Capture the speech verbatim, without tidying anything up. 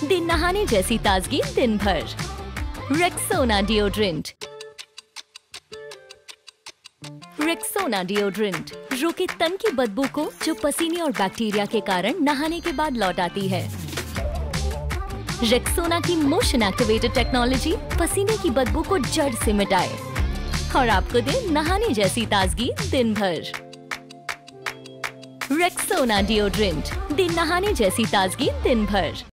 दे नहाने जैसी ताजगी दिन भर। Rexona deodorant. रेक्सोना डिओड्रेंट रोके तन की बदबू को जो पसीने और बैक्टीरिया के कारण नहाने के बाद लौट आती है। रेक्सोना की मोशन एक्टिवेटेड टेक्नोलॉजी पसीने की बदबू को जड़ से मिटाए और आपको दे नहाने जैसी ताजगी दिन भर। रेक्सोना डिओड्रेंट दे नहाने जैसी ताजगी दिन भर।